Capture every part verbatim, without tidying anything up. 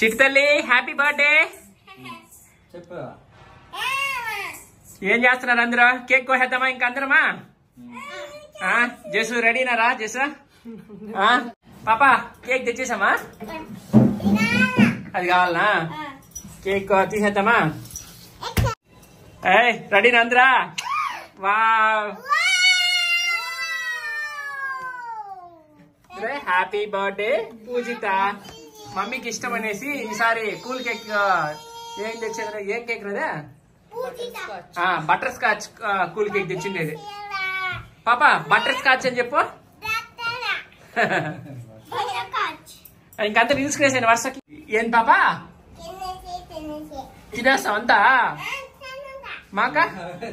చిట్టి తల్లి happy birthday చెప్పు. ఏం చేస్తున్నారు అందరూ? కేక్ కోసేద్దామా ఇంకా అందరమా? జసు రెడీనారా? జసు పాపా కేక్ తెచ్చేసామా? అది కావాలనా? కేక్ తీసేద్దామా? ఏయ్ రెడీనా అందరా? Wow happy birthday Pujitha. మమ్మీకి ఇష్టం అనేసి ఈసారి కూల్ కేక్ ఏం తెచ్చేది? ఏం కేక్ రదే? బటర్ స్కాచ్ కూల్ కేక్ తెచ్చిండేది. పాప బటర్ స్కాచ్ అని చెప్పు. ఇంకంతా తీసుకునేసాను వరుసకి. ఏం పాపా తినేస్తాం అంతా? మాకా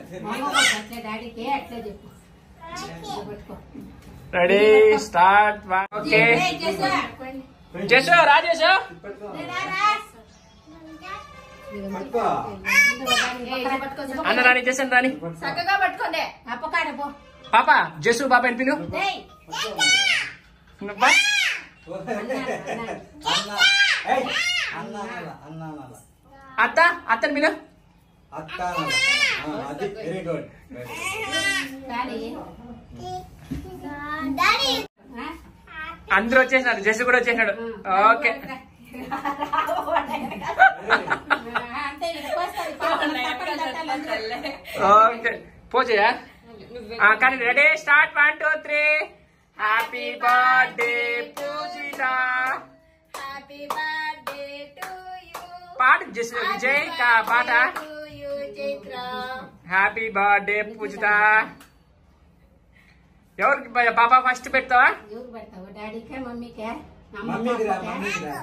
రెడీ స్టార్ట్. ఓకే చేసు రాజేశు అన్న రాని చేసాను రాని పాప జసు బాబా పిలు. అత్త అత్తని పిలు. అందరూ వచ్చేసినారు. జసు కూడా వచ్చేసినాడు. ఓకే ఓకే పోజయా కానీ ready start. One two three. Happy birthday Pujitha. Happy birthday to you. పాట జస్ విజయ్ కా పాట. Happy birthday Pujitha. ఎవరికి పాపా ఫస్ట్ పెడతావా? డాడీకే మమ్మీకే? మమ్మీకి రా మమ్మీకి రా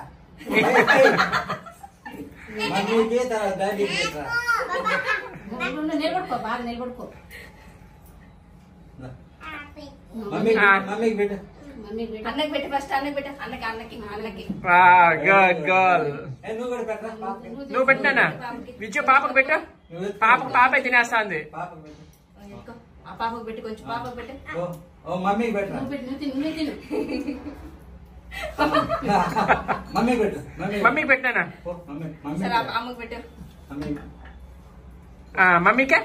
మమ్మీకి తర్వాత డాడీకి రా. నిలబడుకో బాగా నిలబడుకో. మమ్మీకి మమ్మీకి పెట్టు. అన్నకి పెట్టి ఫస్ట్ అన్నకి పెట్టు. అన్నకి అన్నకి అన్నకి. Good girl. నువ్వు కూడా పెట్టరా? నువ్వు పెట్టినా విజయ్ పాపకు పెట్టు. పాపకు పాప తినేస్తుంది. పాపకు పెట్టు. ఆ పాపకు పెట్టి కొంచెం పాపకు పెట్టు. ఓ మమ్మీకి పెట్టరా? నువ్వు పెట్టు. నువ్వు తిను. మమ్మీకి పెట్టు. మమ్మీకి పెట్టినా? సరే అమ్మకి పెట్టు. మమ్మీకే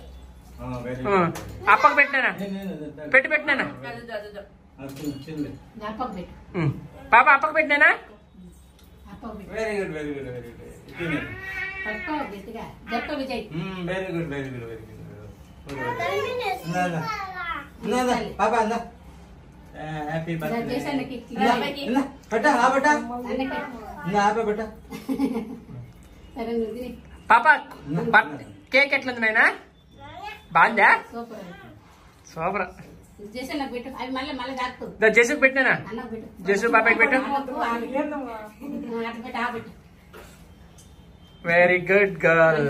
అప్పకు పెట్టినా? పెట్టి పెట్టినా? పాప అప్పకు పెట్టినా? Very good very good very good. Vijay very good very good very good. పాప అందా హ్యాపీ బర్త్డే. బట్టా ఆ బట్టా ఆపే బట్టా. పాప కేక్ ఎట్లుంది నాయనా? బాగుందా? సూపర్. జసు పెట్టినా? జసు పాపకి పెట్టు. Very good girl.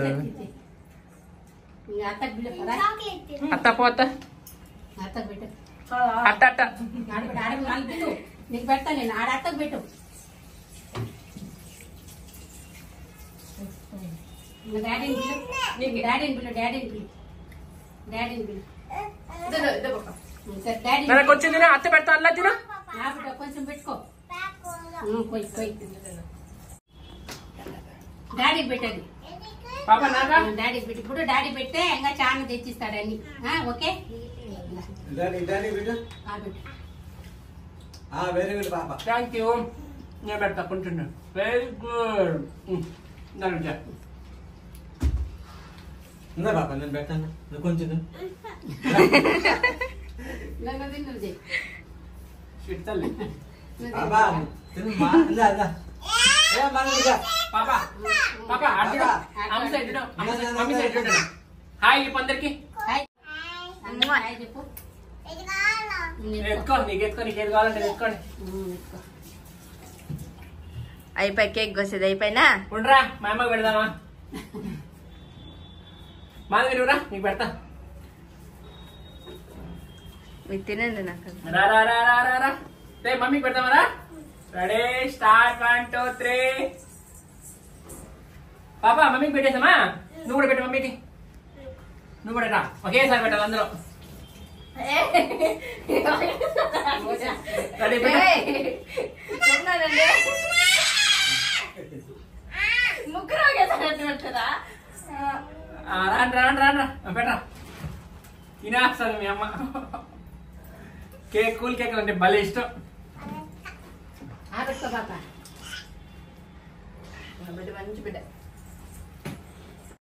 అత్త పోత అట్ట అట్ట నీకు పెడతా నేను. ఆడ అత్తకు పెట్టు. డాడీని పిలు. డాడీని పిలు. డాడీని పిలు. డాడీని పిలు. నాకు వచ్చింది అత్త పెడతా అలా తిన. కొంచెం పెట్టుకో. కొయ్యి కొయ్యి. డాడీకి పెట్టది. డాడీ పెట్టి ఇప్పుడు డాడీ పెట్టే ఇంకా చాలా తెచ్చిస్తాడని. ఓకే వెరీ గుడ్ పాప. Thank you. నేను పెడతా కొంటున్నా. Very good. ఉందా పాప? నేను పెట్టాను. నువ్వు కొంచెం హాయ్ అందరికి. ఎత్తుకో నీకు ఎత్తుకో నీకు ఏది కావాలంటే ఎత్తుకోండి. అయిపోయి కేక్ కోసేది అయిపోయినా ఉండరా మా అమ్మకి పెడదామా? మాధవిరా నీకు పెడతా. మీరు తినండి. నాకు రా రా రా రా రా రా. మమ్మీకి పెడతామరా? Ready start. One two three. పాపా మమ్మీకి పెట్టేసామా? నువ్వు కూడా పెట్టు మమ్మీకి. నువ్వు కూడా రా. ఒకేసారి పెట్టాలి అందరూ. రెడీ ముగ్గురు ఒకేసారి పెట్టరా? రాండి రాండి రాండి పెట్టరా తినేస్తాను మీ అమ్మ. కేక్ కూల్ కేక్ అంటే భలే ఇష్టం. ఆడుకో పాప బిడ్డ మంచి బిడ్డ